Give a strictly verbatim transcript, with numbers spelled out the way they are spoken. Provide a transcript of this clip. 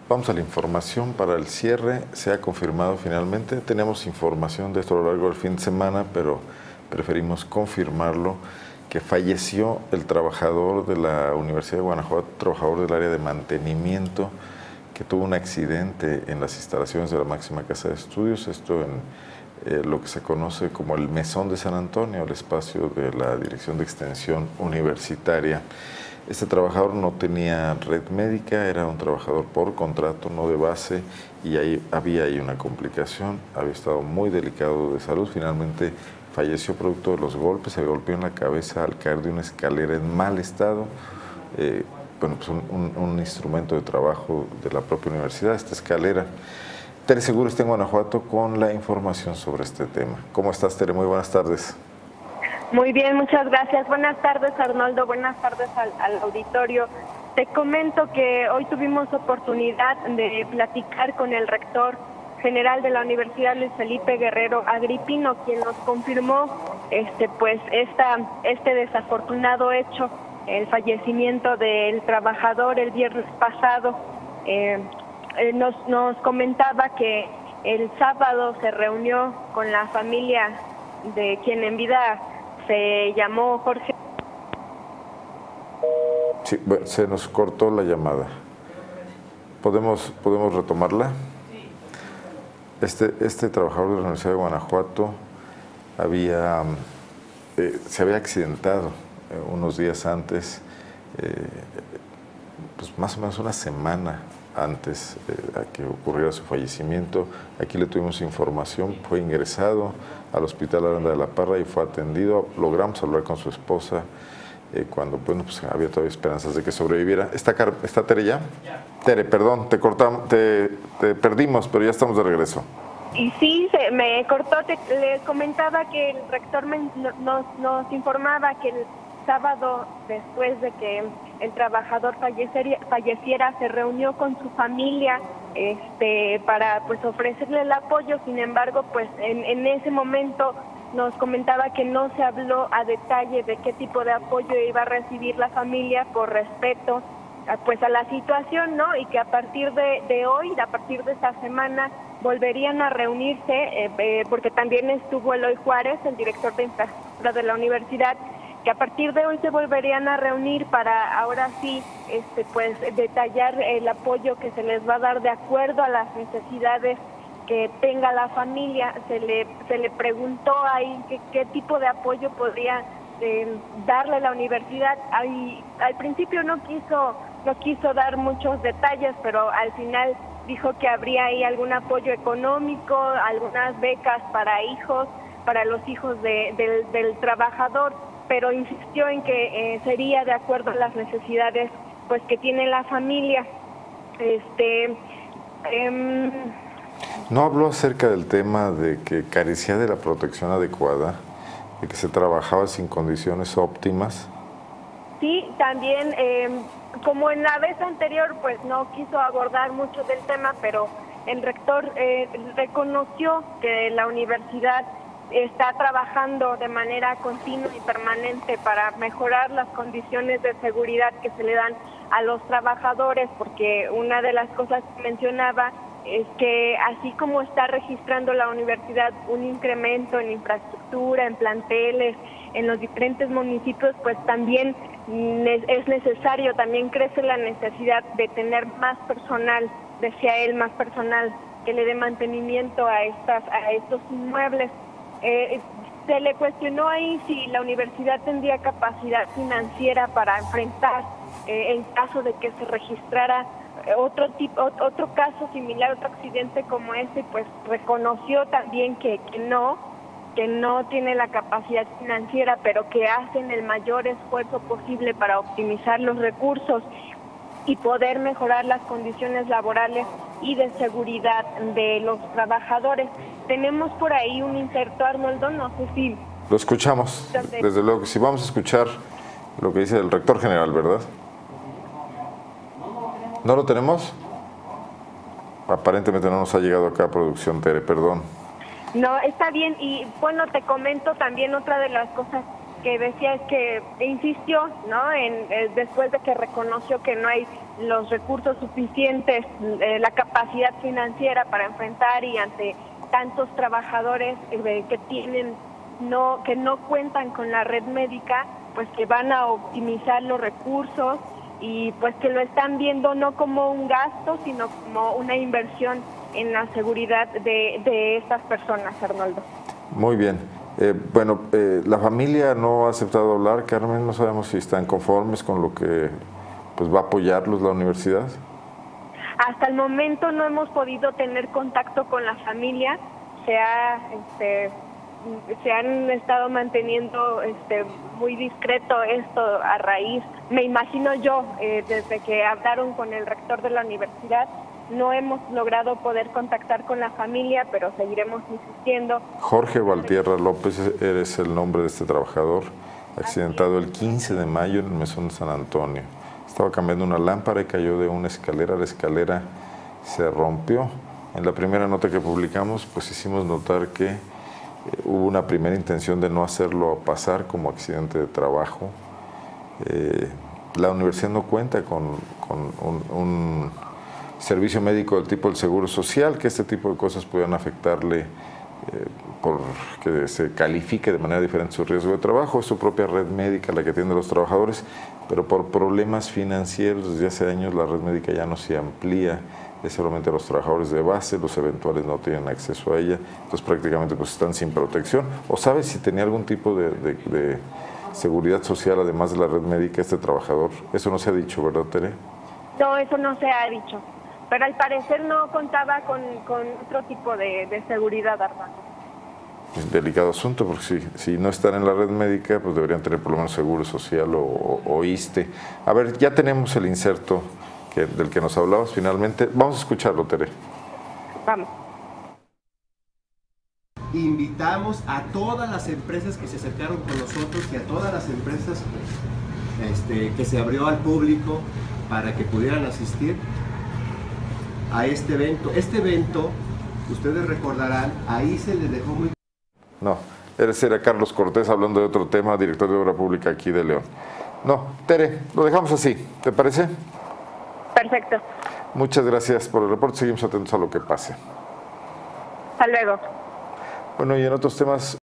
Vamos a la información para el cierre. Se ha confirmado finalmente. Tenemos información de esto a lo largo del fin de semana, pero preferimos confirmarlo, que falleció el trabajador de la Universidad de Guanajuato, trabajador del área de mantenimiento, que tuvo un accidente en las instalaciones de la máxima casa de estudios, esto en eh, lo que se conoce como el Mesón de San Antonio, el espacio de la Dirección de Extensión Universitaria. Este trabajador no tenía red médica, era un trabajador por contrato, no de base, y ahí había ahí una complicación, había estado muy delicado de salud, finalmente falleció producto de los golpes, se golpeó en la cabeza al caer de una escalera en mal estado, eh, bueno, pues un, un, un instrumento de trabajo de la propia universidad, esta escalera. Tere Seguro está en Guanajuato con la información sobre este tema. ¿Cómo estás, Tere? Muy buenas tardes. Muy bien, muchas gracias. Buenas tardes, Arnoldo. Buenas tardes al, al auditorio. Te comento que hoy tuvimos oportunidad de platicar con el rector general de la Universidad, Luis Felipe Guerrero Agripino, quien nos confirmó este pues esta este desafortunado hecho, el fallecimiento del trabajador el viernes pasado. Eh, eh, nos, nos comentaba que el sábado se reunió con la familia de quien en vida se llamó Jorge. Sí, bueno, se nos cortó la llamada. ¿Podemos, podemos retomarla? Este, este trabajador de la Universidad de Guanajuato había, eh, se había accidentado eh, unos días antes, eh, pues más o menos una semana antes eh, a que ocurriera su fallecimiento. Aquí le tuvimos información, fue ingresado al Hospital Aranda de la Parra y fue atendido. Logramos hablar con su esposa eh, cuando bueno, pues, había todavía esperanzas de que sobreviviera. ¿Está, está Tere ya? Tere, perdón, te cortamos, te, te perdimos, pero ya estamos de regreso. Y sí, se me cortó, te, le comentaba que el rector me, nos, nos informaba que el sábado, después de que el trabajador falleciera, falleciera, se reunió con su familia este, para pues ofrecerle el apoyo. Sin embargo, pues en, en ese momento nos comentaba que no se habló a detalle de qué tipo de apoyo iba a recibir la familia por respeto a, pues a la situación, ¿no? Y que a partir de, de hoy, a partir de esta semana, volverían a reunirse, eh, eh, porque también estuvo Eloy Juárez, el director de infraestructura de la universidad, que a partir de hoy se volverían a reunir para ahora sí este pues detallar el apoyo que se les va a dar de acuerdo a las necesidades que tenga la familia. Se le se le preguntó ahí que, qué tipo de apoyo podría eh, darle la universidad. Ahí, al principio no quiso no quiso dar muchos detalles, pero al final dijo que habría ahí algún apoyo económico, algunas becas para hijos, para los hijos de, del, del trabajador, pero insistió en que eh, sería de acuerdo a las necesidades pues que tiene la familia. Este eh, ¿No habló acerca del tema de que carecía de la protección adecuada, de que se trabajaba sin condiciones óptimas? Sí, también, eh, como en la vez anterior, pues no quiso abordar mucho del tema, pero el rector eh, reconoció que la universidad está trabajando de manera continua y permanente para mejorar las condiciones de seguridad que se le dan a los trabajadores, porque una de las cosas que mencionaba es que así como está registrando la universidad un incremento en infraestructura, en planteles, en los diferentes municipios, pues también es necesario, también crece la necesidad de tener más personal, decía él, más personal que le dé mantenimiento a estas a estos inmuebles. Eh, se le cuestionó ahí si la universidad tendría capacidad financiera para enfrentar, eh, en caso de que se registrara otro tipo, otro caso similar, otro accidente como este, pues reconoció también que, que no, que no tiene la capacidad financiera, pero que hacen el mayor esfuerzo posible para optimizar los recursos y poder mejorar las condiciones laborales y de seguridad de los trabajadores. Tenemos por ahí un inserto, Arnoldo, no sé si... Lo escuchamos, desde luego que sí. Vamos a escuchar lo que dice el rector general, ¿verdad? ¿No lo tenemos? Aparentemente no nos ha llegado acá a producción, Tere, perdón. No, está bien. Y bueno, te comento también otra de las cosas que decía es que insistió, ¿no? En, eh, después de que reconoció que no hay los recursos suficientes, eh, la capacidad financiera para enfrentar y ante tantos trabajadores eh, que tienen no que no cuentan con la red médica, pues que van a optimizar los recursos y pues que lo están viendo no como un gasto, sino como una inversión en la seguridad de, de estas personas, Arnoldo. Muy bien. Eh, bueno, eh, la familia no ha aceptado hablar, Carmen, no sabemos si están conformes con lo que pues va a apoyarlos la universidad. Hasta el momento no hemos podido tener contacto con la familia, se ha, este, se han estado manteniendo este, muy discreto esto a raíz, me imagino yo, eh, desde que hablaron con el rector de la universidad, no hemos logrado poder contactar con la familia, pero seguiremos insistiendo. Jorge Valtierra López, eres el nombre de este trabajador, accidentado el quince de mayo en el mesón de San Antonio. Estaba cambiando una lámpara y cayó de una escalera, la escalera se rompió. En la primera nota que publicamos, pues hicimos notar que eh, hubo una primera intención de no hacerlo pasar como accidente de trabajo. Eh, la universidad no cuenta con, con un, un servicio médico del tipo del Seguro Social, que este tipo de cosas puedan afectarle eh, por que se califique de manera diferente su riesgo de trabajo. Es su propia red médica la que atiende a los trabajadores, pero por problemas financieros desde hace años la red médica ya no se amplía, es solamente a los trabajadores de base, los eventuales no tienen acceso a ella, entonces prácticamente pues están sin protección. ¿O sabes si tenía algún tipo de, de, de seguridad social además de la red médica este trabajador? Eso no se ha dicho, ¿verdad, Tere? No, eso no se ha dicho, pero al parecer no contaba con, con otro tipo de, de seguridad, Armando. Es un delicado asunto, porque si, si no están en la red médica, pues deberían tener por lo menos seguro social o, o, o ISSSTE. A ver, ya tenemos el inserto que, del que nos hablabas finalmente. Vamos a escucharlo, Tere. Vamos. Invitamos a todas las empresas que se acercaron con nosotros y a todas las empresas este, que se abrió al público para que pudieran asistir a este evento. Este evento, ustedes recordarán, ahí se les dejó muy... No, ese era Carlos Cortés hablando de otro tema, director de Obra Pública aquí de León. No, Tere, lo dejamos así, ¿te parece? Perfecto. Muchas gracias por el reporte, seguimos atentos a lo que pase. Hasta luego. Bueno, y en otros temas...